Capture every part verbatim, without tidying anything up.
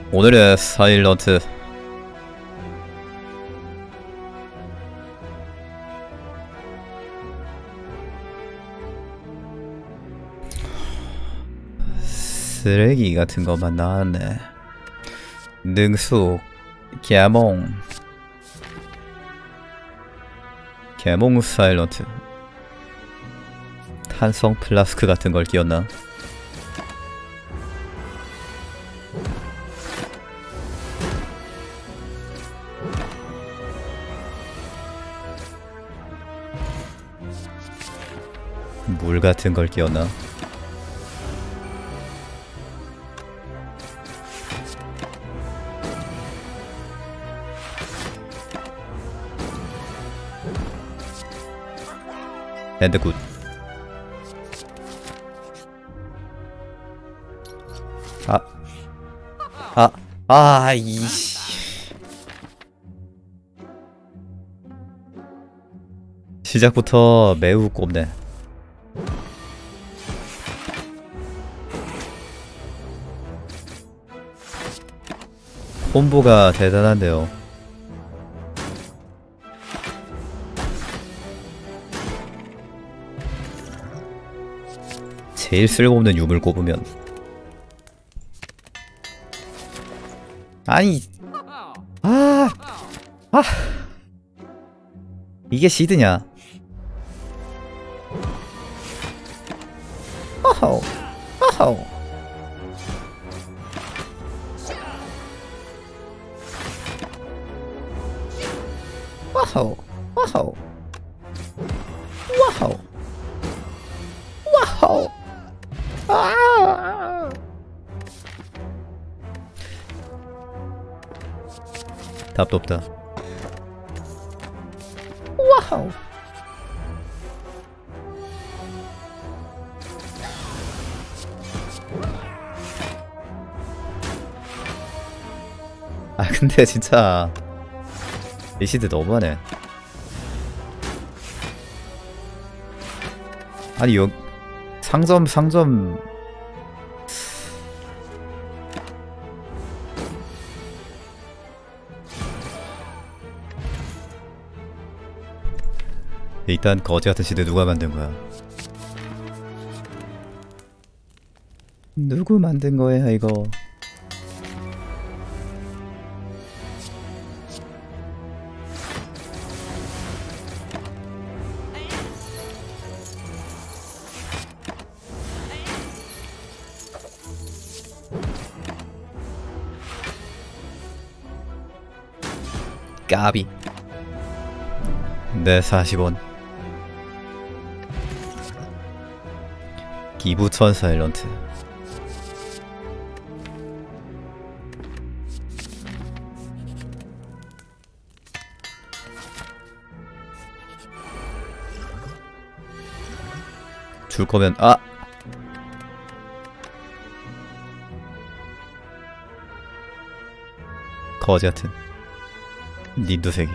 오늘의 사일런트 쓰레기 같은 것만 나왔네. 능숙, 개몽, 개몽 사일런트. 탄성 플라스크 같은 걸 끼웠나? 물 같은 걸 끼웠나? 밴드 굿. 아, 아, 아, 이씨. 시작부터 매우 꼽네. 콤보가 대단한데요. 제일 쓸모없는 유물 꼽으면 아니 아! 아! 이게 시드냐? 어허! 어허! 와우! 와우! 와우! 와우! 아! 답도 없다. 와우! 아 근데 진짜 리시드 너무하네. 아니 여 상점 상점 일단 거지 같은 시드 누가 만든 거야? 누구 만든 거야 이거? 까비. 네, 사십 원. 기부천 사일런트. 줄 거면 아! 거지 같은 닌두색이.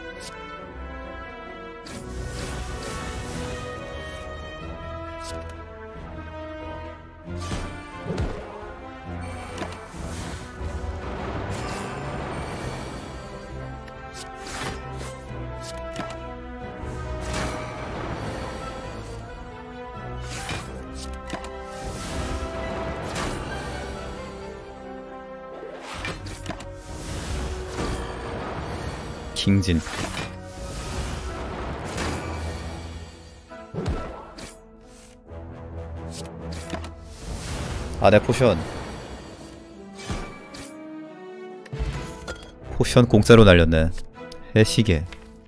킹진. 아, 내 포션. 포션 공짜로 날렸네. 해시계.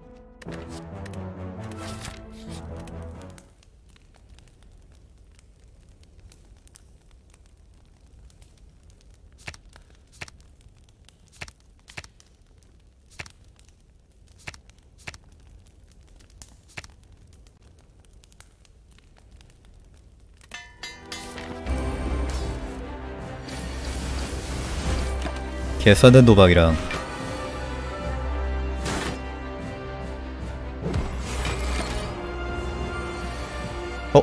개선된 도박이랑 어?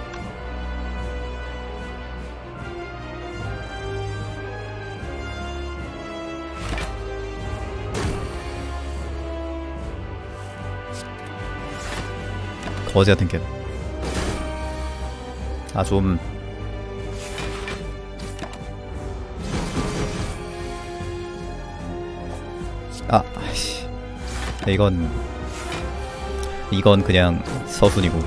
거지 같은 게. 아, 좀. 아, 아이씨. 이건, 이건 그냥 서순이고.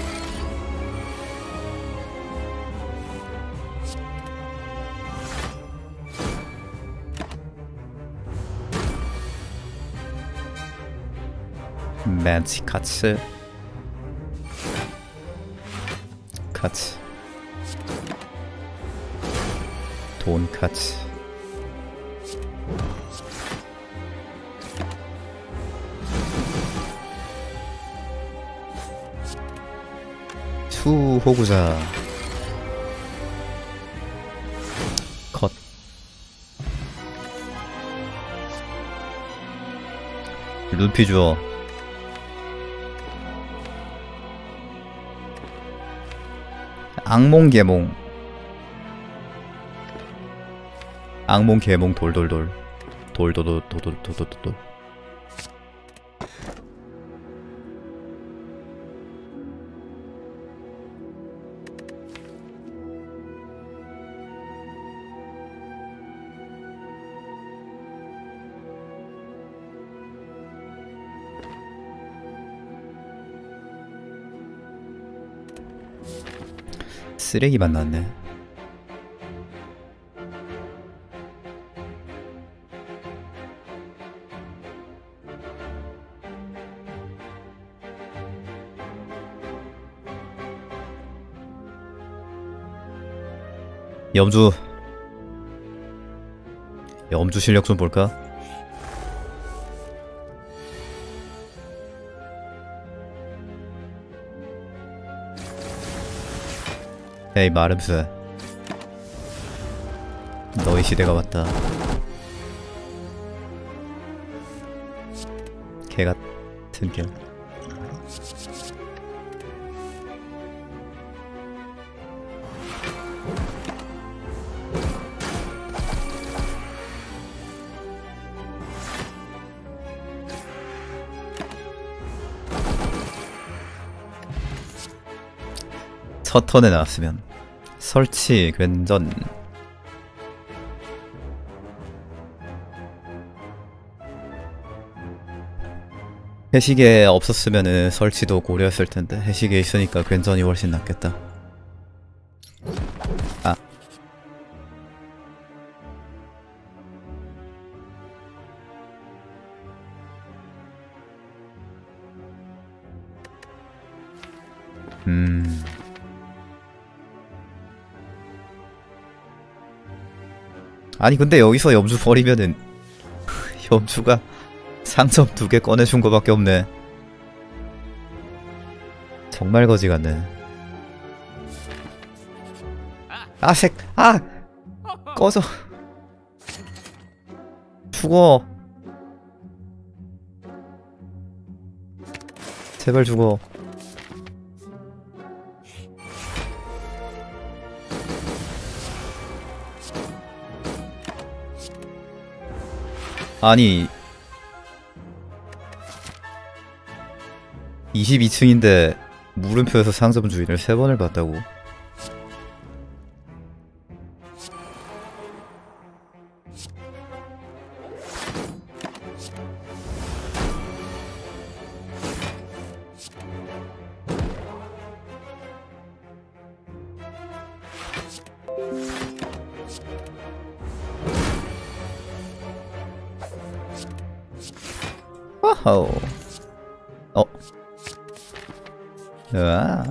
맨치카츠. 카츠. 돈카츠. 수호구자. 컷. 루피 주어. 악몽 개몽. 악몽 개몽 돌돌돌. 돌돌돌돌돌돌돌. 쓰레기 만났네. 염주. 염주 실력 좀 볼까? 에이 마름스, 너의 시대가 왔다. 개같은 겨. 첫 턴에 나왔으면 설치 괜전. 해시계 없었으면은 설치도 고려했을 텐데 해시계 있으니까 괜전이 훨씬 낫겠다. 아. 음. 아니 근데 여기서 염주 버리면은 염주가 상점 두 개 꺼내준 거밖에 없네. 정말 거지 같네. 아 색! 아! 꺼져. 죽어. 제발 죽어. 아니 이십이 층인데 물음표에서 상점 주인을 세 번을 봤다고? 와우. 어. 으아.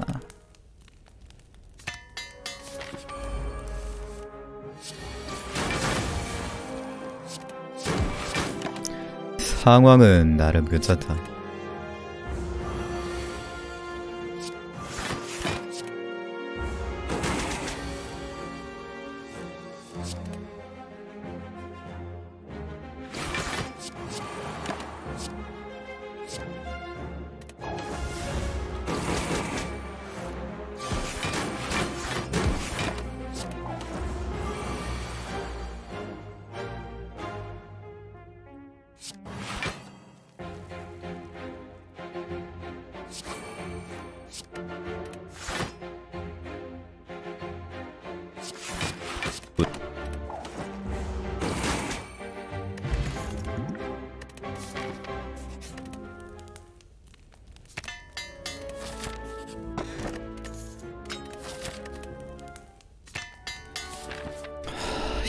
상황은 나름 괜찮다.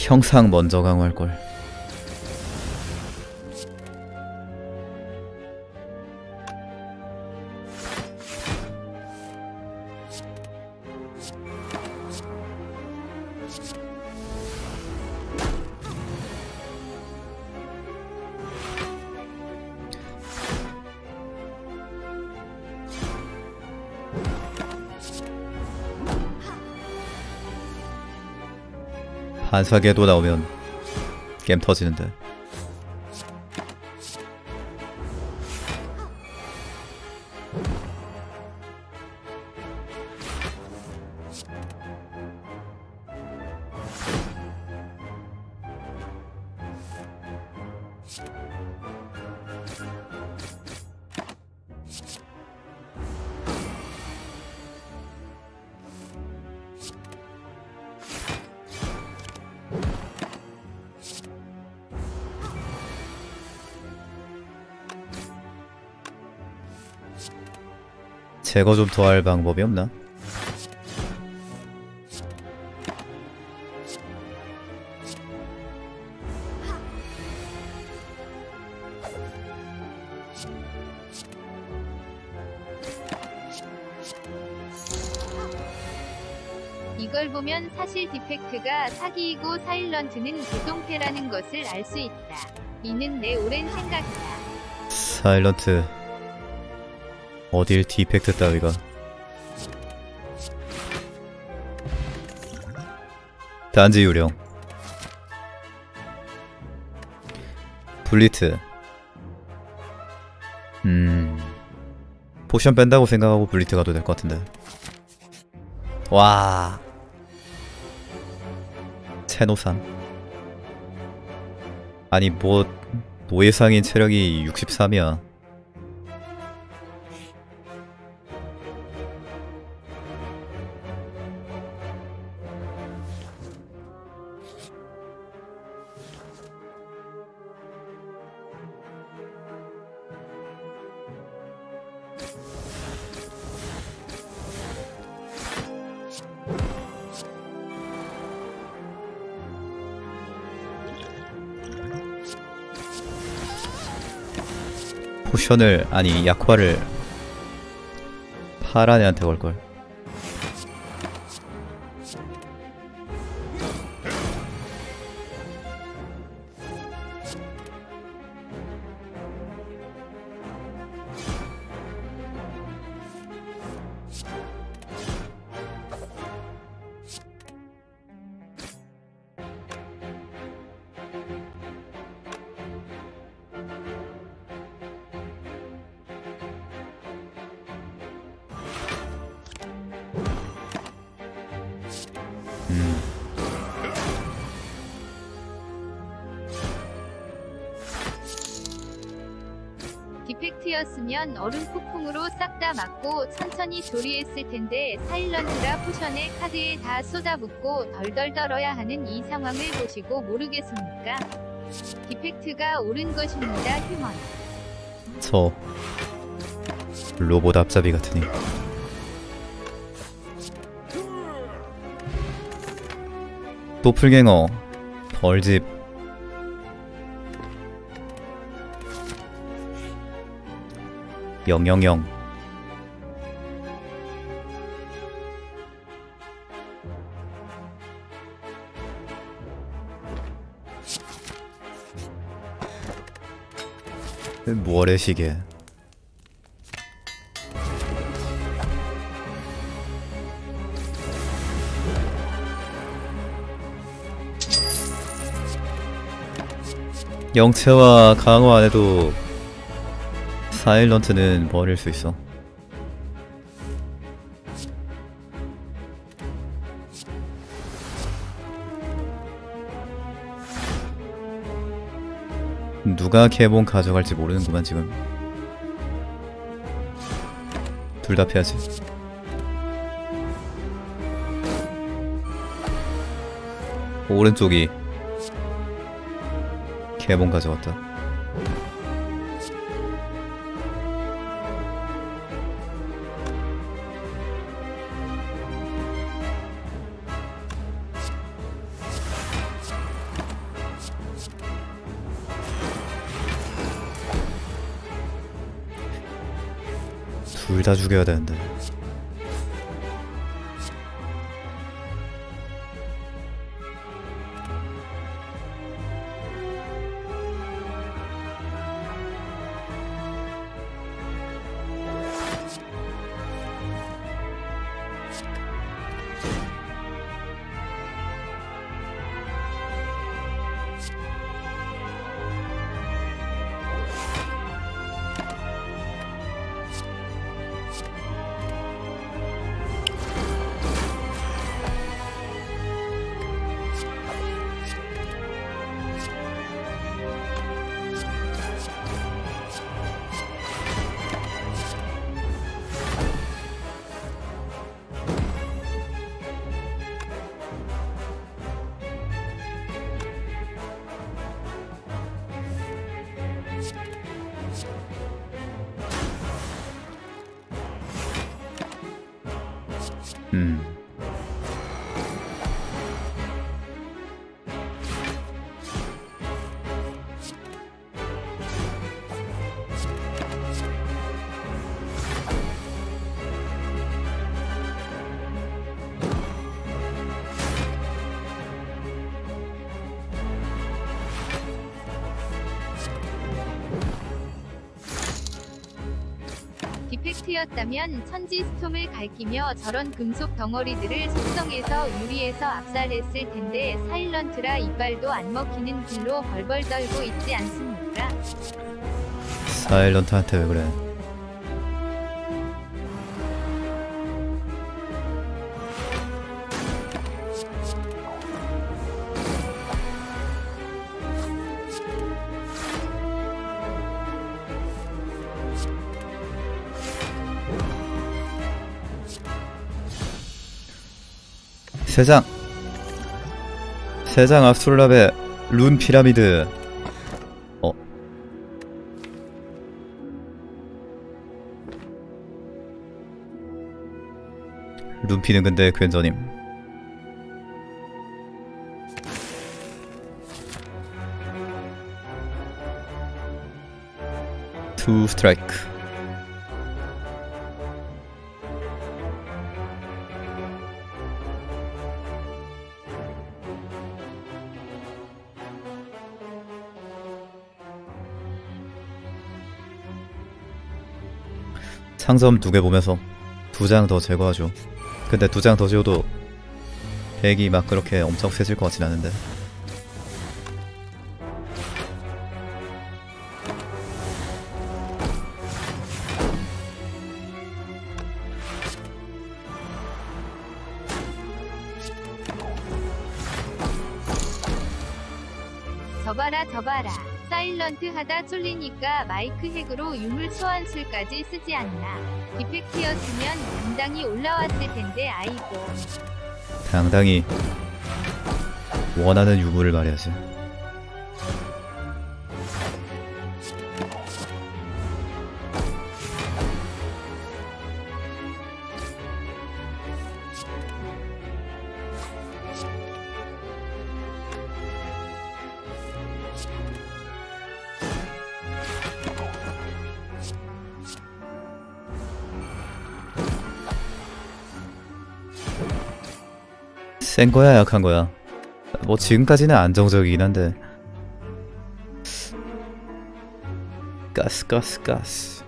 형상 먼저 강화할걸. 반사계도 나오면 게임 터지는데. 제거 좀 더 할 방법이 없나? 이걸 보면 사실 디펙트가 사기이고 사일런트는 개똥패라는 것을 알 수 있다. 이는 내 오랜 생각이다. 사일런트 어딜 디펙트 따위가. 단지 유령 블리트. 음 포션 뺀다고 생각하고 블리트 가도 될 것 같은데. 와 체노산. 아니 뭐 노예상인 체력이 육십삼이야 포션을 아니 약화를 파란 애한테 걸걸. 음. 디펙트였으면 얼음 폭풍으로 싹 다 맞고 천천히 조리했을 텐데 사일런트라 포션에 카드에 다 쏟아붓고 덜덜 떨어야 하는 이 상황을 보시고 모르겠습니까? 디펙트가 옳은 것입니다, 휴먼. 저 로봇 앞잡이 같으니. 도플갱어 벌집. 영영영. 뭐래 시계. 영체와 강화 안해도 사일런트는 버릴 수 있어. 누가 개봉 가져갈지 모르는구만 지금. 둘 다 패야지. 오른쪽이 개봉 가져왔다. 둘 다 죽여야 되는데. 음. 디펙트였다면 천지 스톰을 갈기며 저런 금속 덩어리들을 속성해서 유리에서 압살했을 텐데 사일런트라 이빨도 안 먹히는 길로 벌벌 떨고 있지 않습니까? 사일런트한테 왜 그래? 세장 세장 아스트롤랍의 룬 피라미드. 어 룬피는 근데 괜전임. 투 스트라이크. 상점 두 개 보면서 두 장 더 제거하죠. 근데 두 장 더 지어도 백이 막 그렇게 엄청 세질 것 같진 않은데. 저봐라 저봐라. 사일런트 하다 쫄리니까 마이크 핵으로 유물 소환술까지 쓰지 않나. 디펙트였으면 당당히 올라왔을 텐데 아이고. 당당히 원하는 유물을 말해야지. 센 거야 약한 거야? 뭐 지금까지는 안정적이긴 한데. 가스 가스 가스.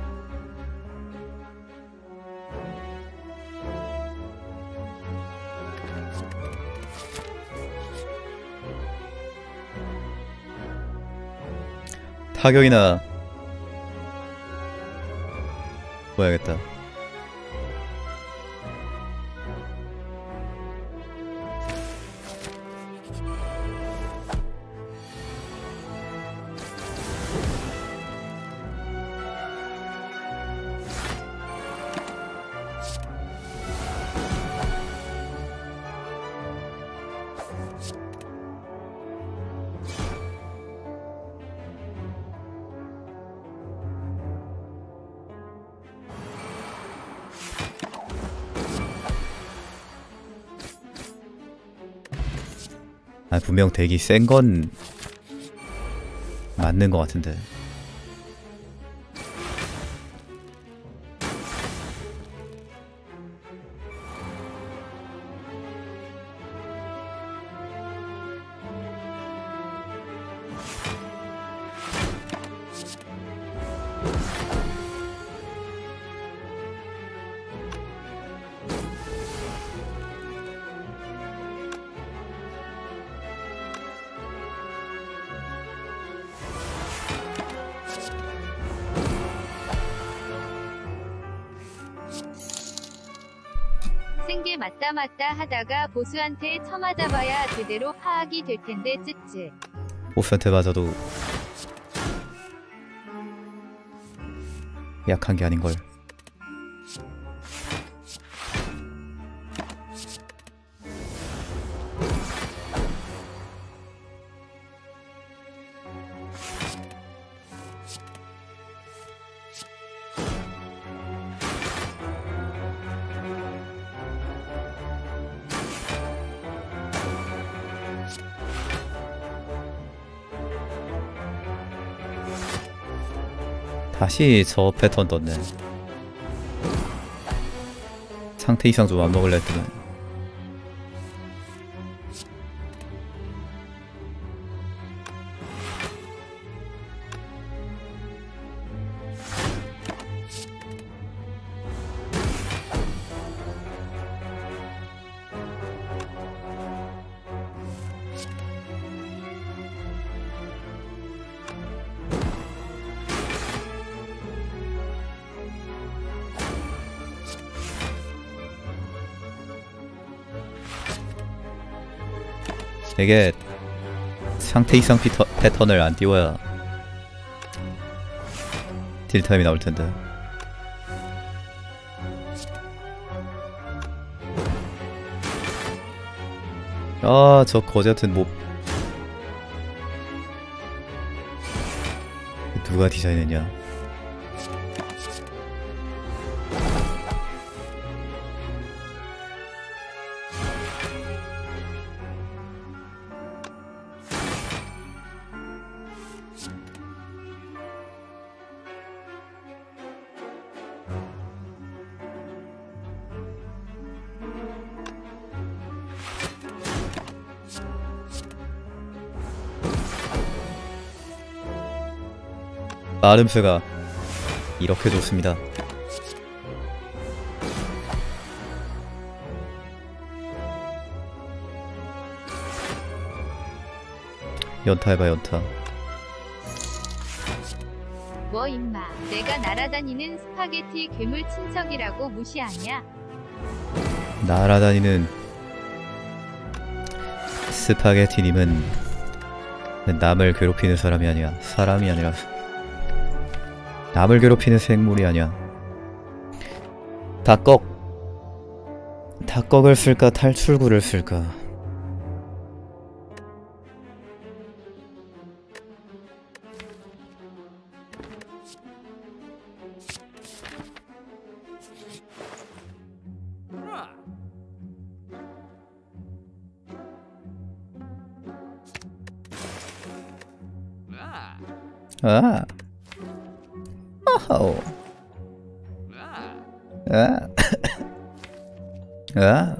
타격이나 보야겠다. 아 분명 덱이 센 건 맞는 것 같은데. 생계 맞다 맞다 하다가 보스한테 처맞아봐야 제대로 파악이 될 텐데 쯔쯔. 보스한테 맞아도 약한 게 아닌걸. 다시 저 패턴 떴네. 상태 이상 좀 안 먹을래 했더니. 이게 상태 이상 피터, 패턴을 안 띄워야 딜타임이 나올 텐데. 아, 저 거지 같은 몹 누가 디자인했냐? 마름새가 이렇게 좋습니다. 연타 해봐 연타. 뭐 임마, 내가 날아다니는 스파게티 괴물 친척이라고 무시하냐? 날아다니는 스파게티님은 남을 괴롭히는 사람이 아니야. 사람이 아니라 남을 괴롭히는 생물이 아니야. 닭꺽 닭꺽을 쓸까 탈출구를 쓸까. 아 어허 아 아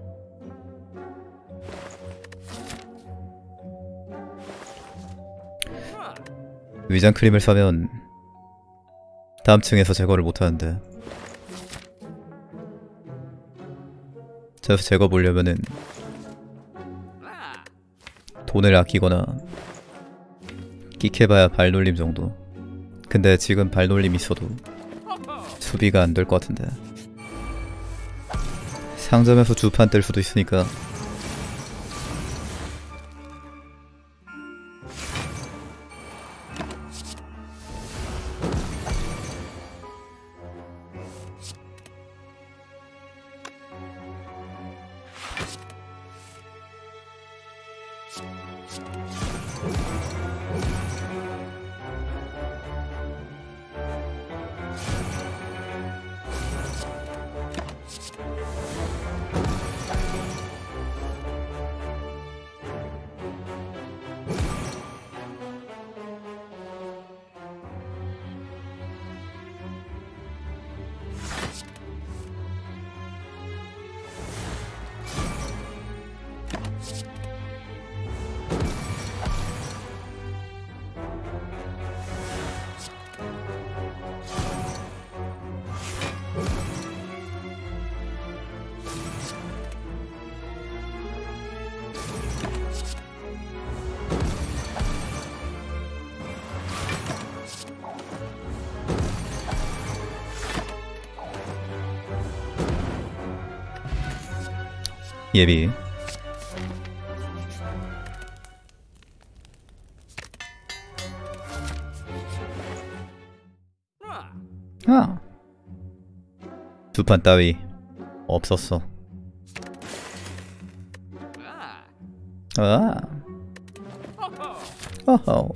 위장 크림을 사면 다음 층에서 제거를 못하는데, 저에서 제거 보려면은 돈을 아끼거나 끽해봐야 발놀림 정도. 근데 지금 발놀림 있어도 수비가 안 될 것 같은데. 상점에서 주판 뗄 수도 있으니까. 예비. 아. 두판 따위 없었어. 아. 어허.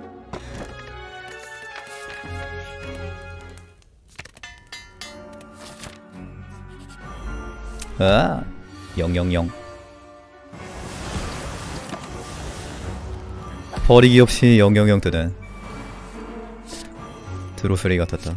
아. 영영영. 버리기 없이 영영영 뜨는 드로스리 같았다.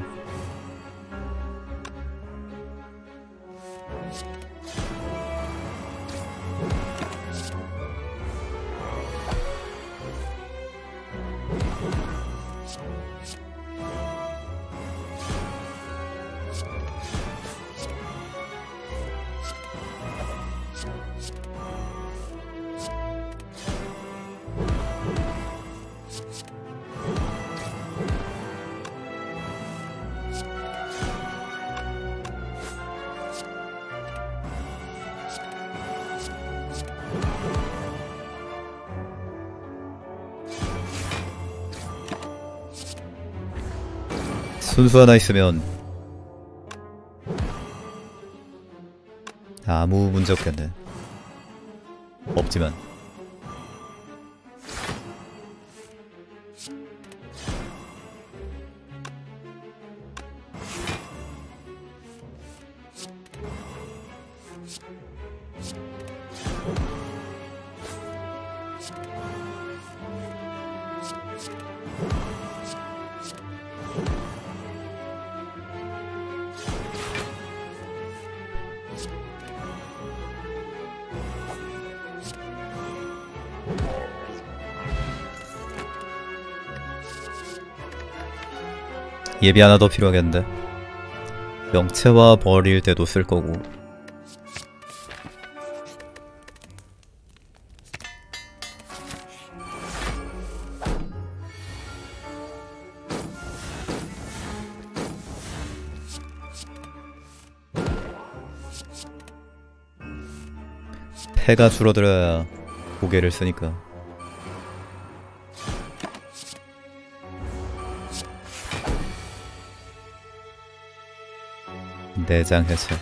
순수 하나 있으면 아무 문제 없겠네. 없지만 예비 하나 더 필요하겠는데. 명체화 버릴 때도 쓸 거고. 패가 줄어들어야 고개를 쓰니까. 내장 해체.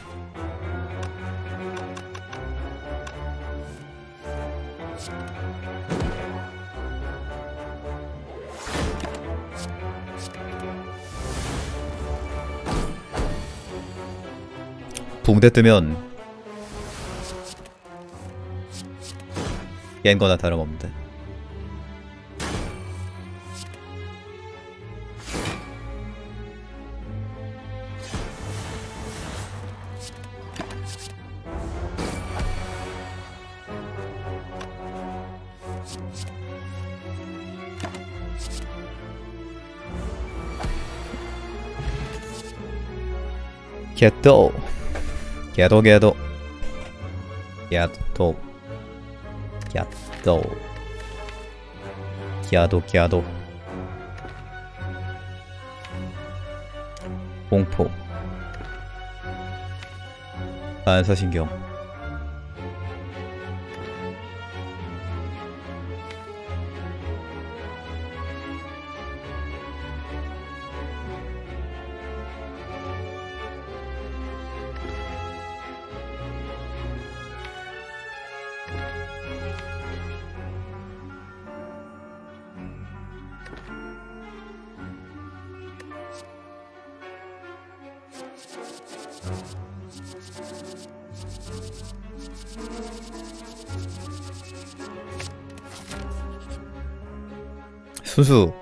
붕대 뜨면 깬 거나 다름없는데. 개도 개도 개도 개도 개도 개도 개도 공포 반사신경. 수수.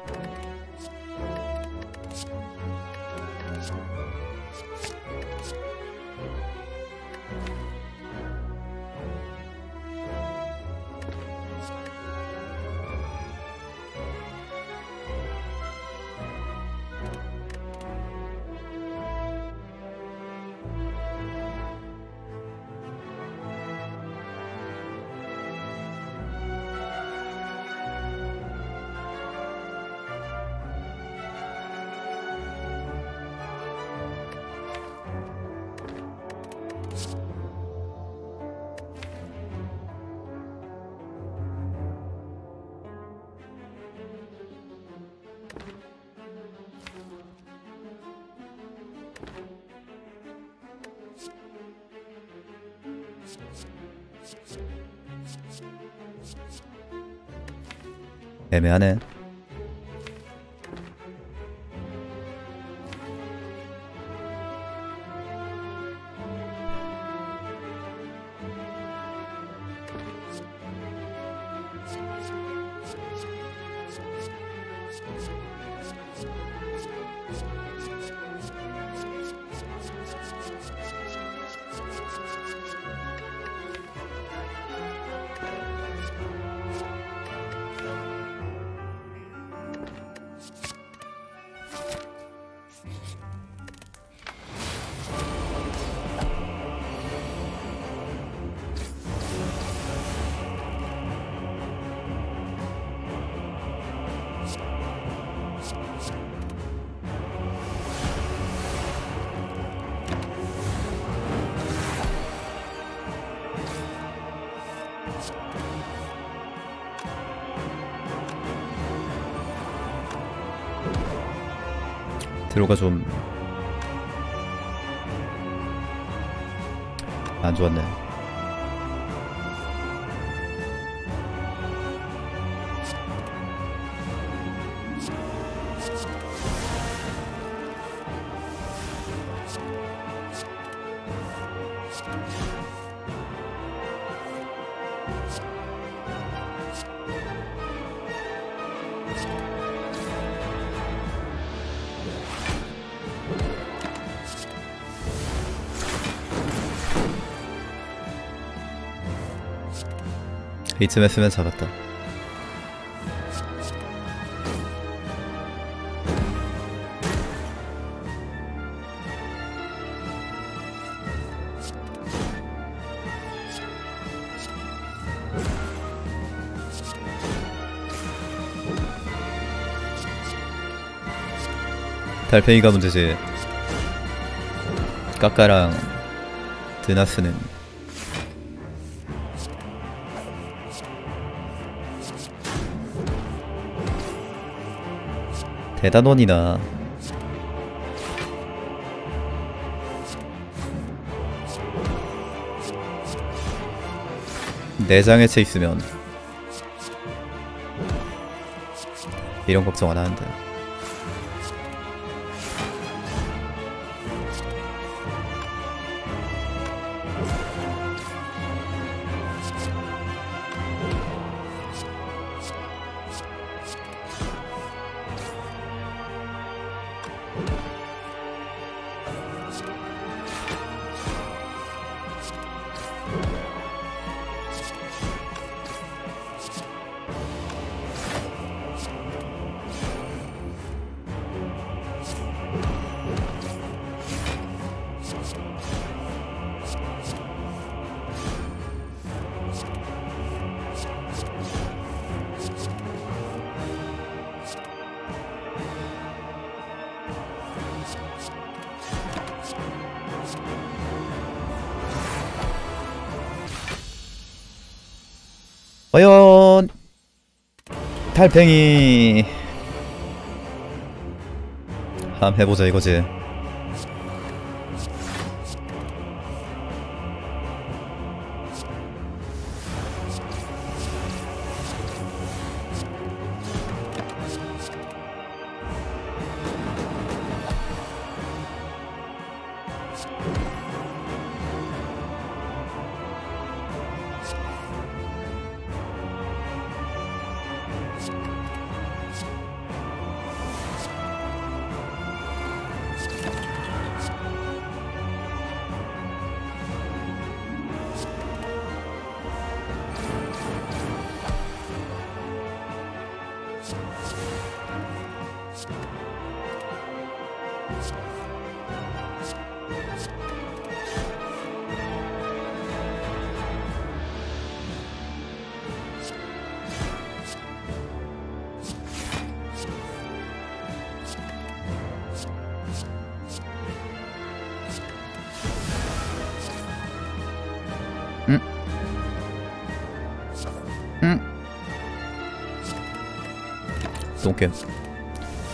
애매하네. 드로가 좀 안 좋았네. 이쯤 했으면 잡았다. 달팽이가 문제지. 까까랑 드나스는 대단원이나 내장에 채 있으면 이런 걱정 안 하는데. 과연 달팽이 함 해보자 이거지. 응? 응? 똥겜.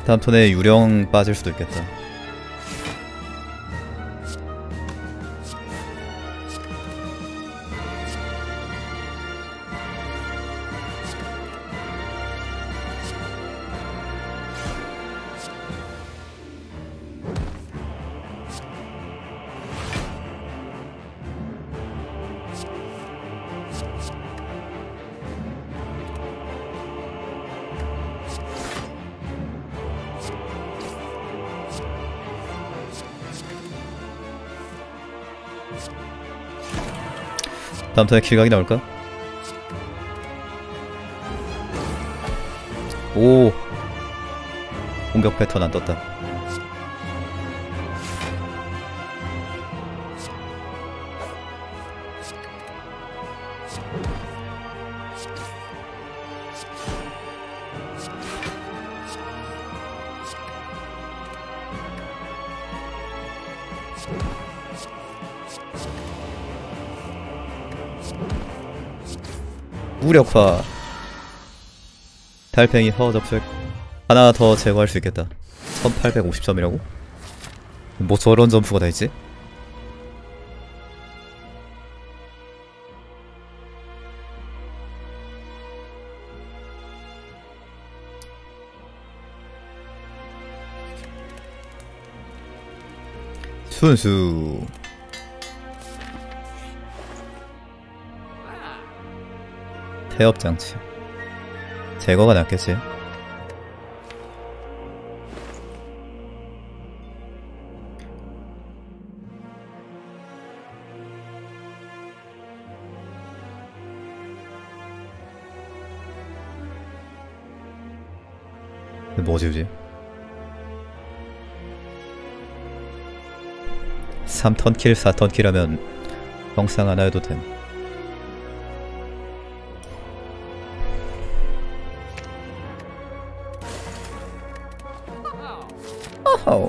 다음 턴에 유령 빠질 수도 있겠다. 다음 턴에 킬각이 나올까? 오! 공격 패턴 안 떴다. 무력화. 달팽이 허접색 하나 더 제거할 수 있겠다. 천팔백오십 점이라고? 뭐 저런 점프가 다 있지? 순수. 태엽장치 제거가 낫겠지. 뭐 지우지? 삼 턴 킬, 사 턴 킬 하면 영상 하나 해도 됨. 어허.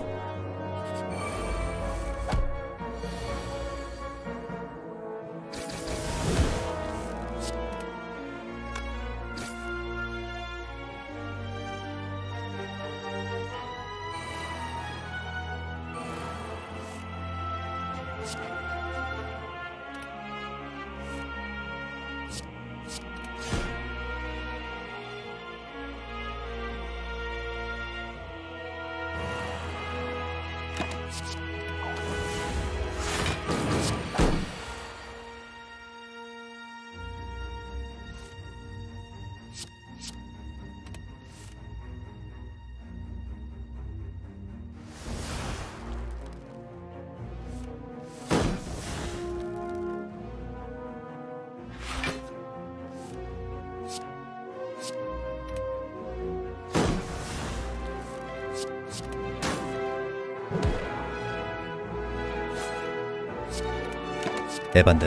에반데.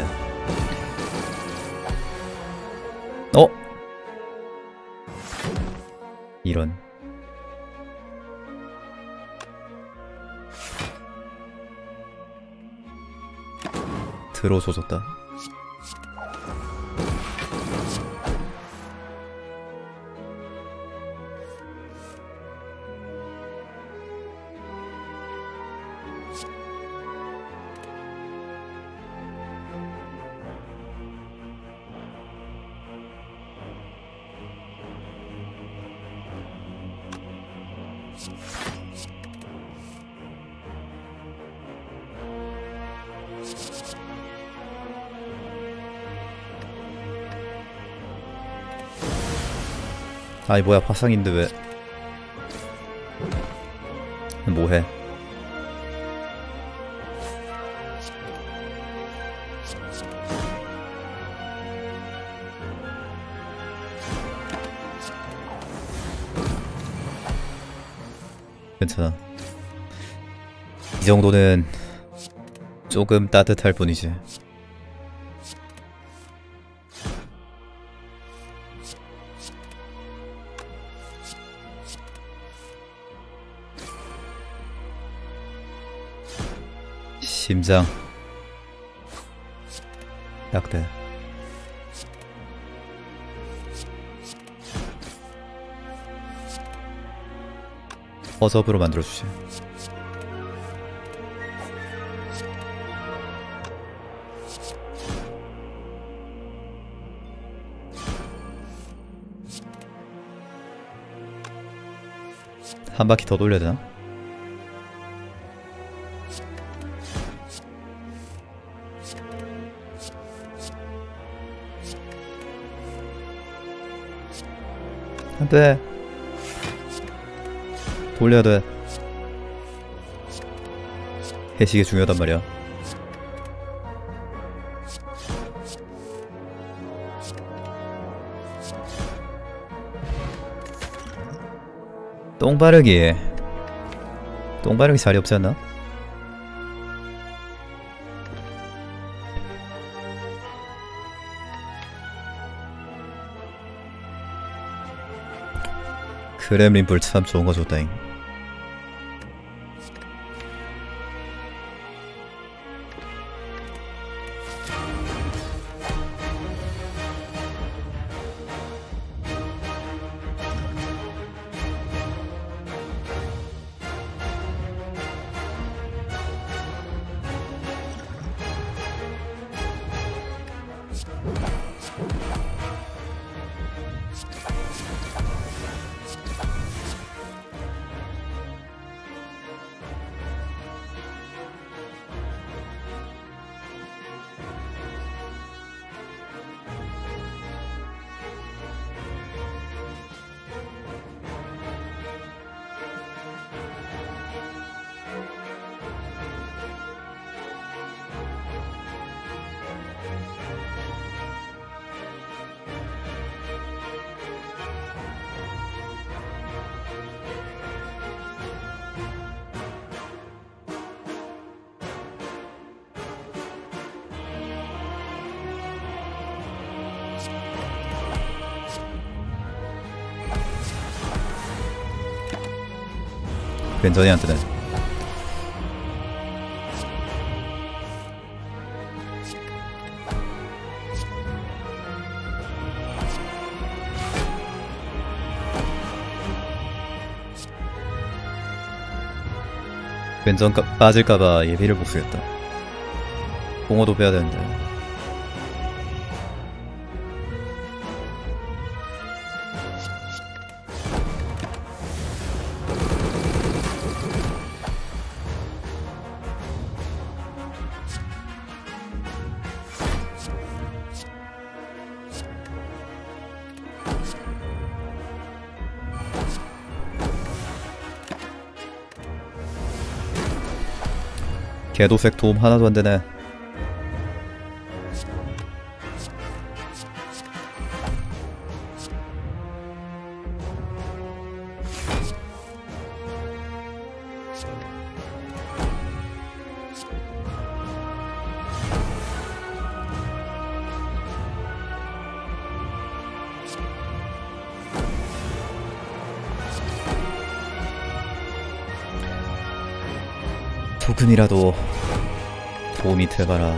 어? 이런. 드로 조졌다. 아이 뭐야, 화상인데 왜 뭐해? 괜찮아. 이 정도는 조금 따뜻할 뿐이지. 심장 약대. 허접으로 만들어주지. 한 바퀴 더 돌려야 되나? 안 돼. 돌려야 돼. 해식이 중요하단 말이야. 똥바르기. 똥바르기 자리 없지 않나? 그렘린 불 참 좋은 거 줬다잉. 괜전이 안 뜨네. 왼전 빠질까봐 예비를 못 쓰겠다. 공어도 빼야 되는데. 개도색 도움 하나도 안 되네. 조금이라도 도움이 돼봐라.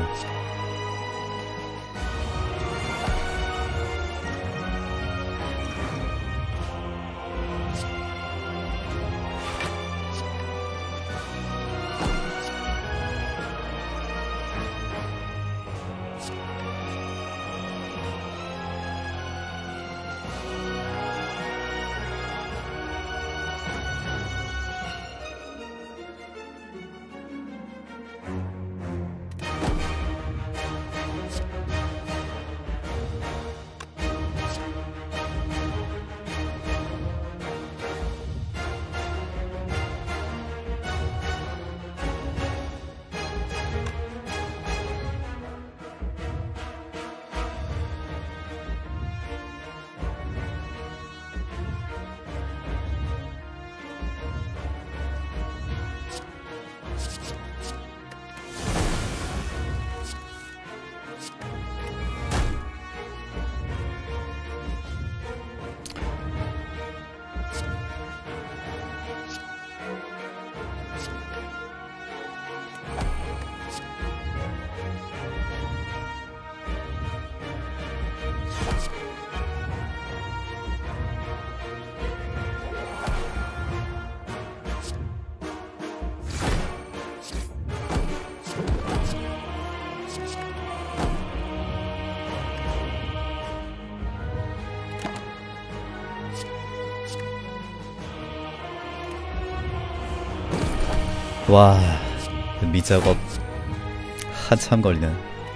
와, 밑작업 한참 걸리네.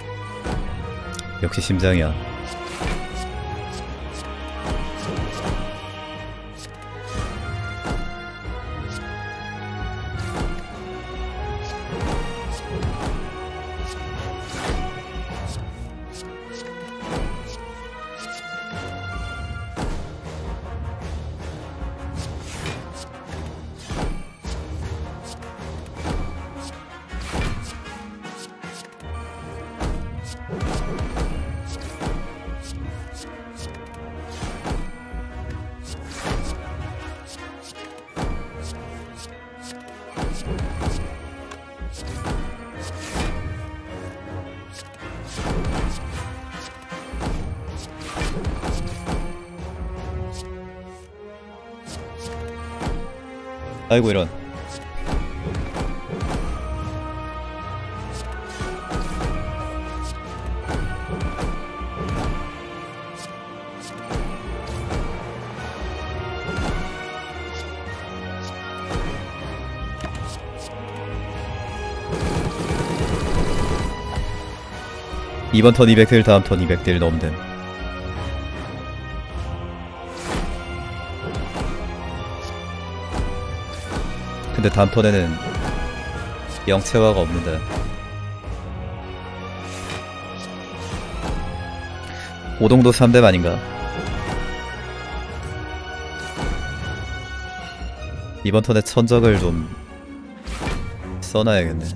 역시 심장이야. 아이고 이런. 이번 턴 이백 딜, 다음 턴 이백 딜 넣으면 됨. 근데 다음 턴에는 영체화가 없는데 오동도 삼 뎀 아닌가? 이번 턴에 천적을 좀 써놔야겠네.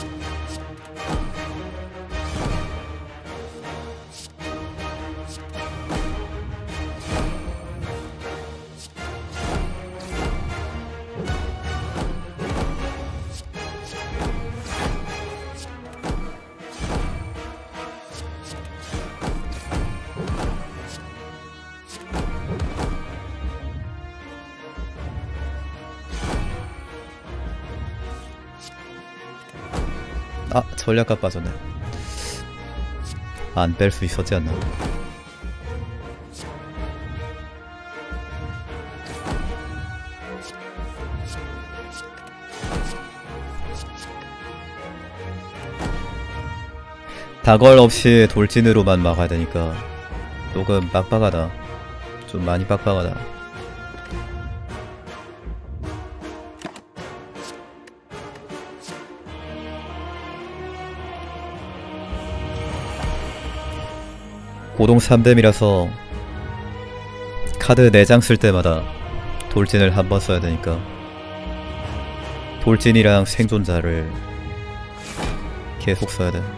아, 전략가 빠졌네. 안 뺄 수 있었지 않나? 다걸 없이 돌진으로만 막아야 되니까 조금 빡빡하다. 좀 많이 빡빡하다. 고동 삼 뎀이라서 카드 네 장 쓸 때마다 돌진을 한 번 써야 되니까 돌진이랑 생존자를 계속 써야 돼.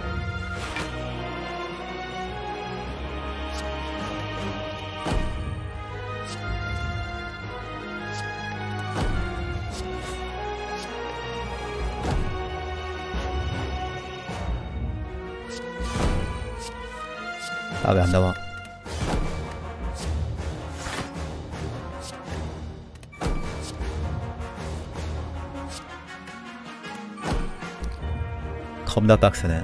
아, 왜 안 나와? 겁나 빡세네.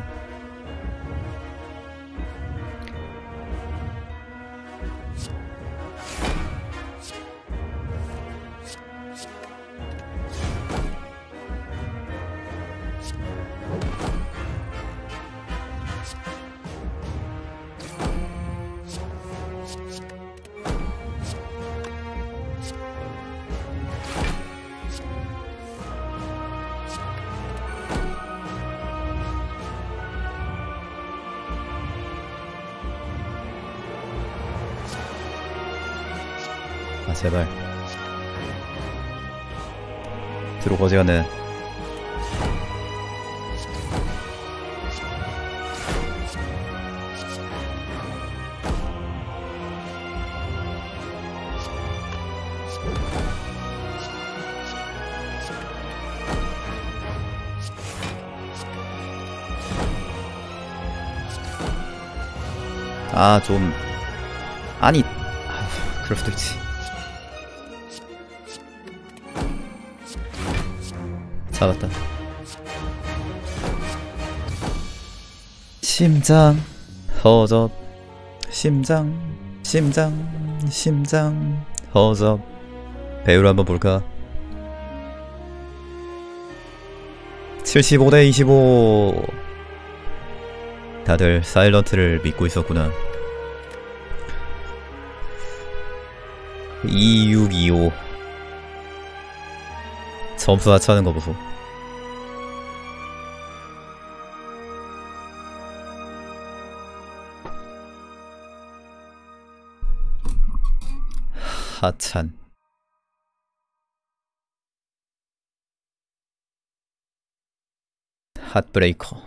아, 제발 들어오지가네. 아, 좀 아니, 아, 그럴 수도 있지. 잡았다. 심장 허접, 심장 심장 심장 허접. 배우를 한번 볼까? 칠십오 대 이십오. 다들 사일런트를 믿고 있었구나. 이육이오. 점수 하차하는 거 보소. 하찬. 핫브레이커.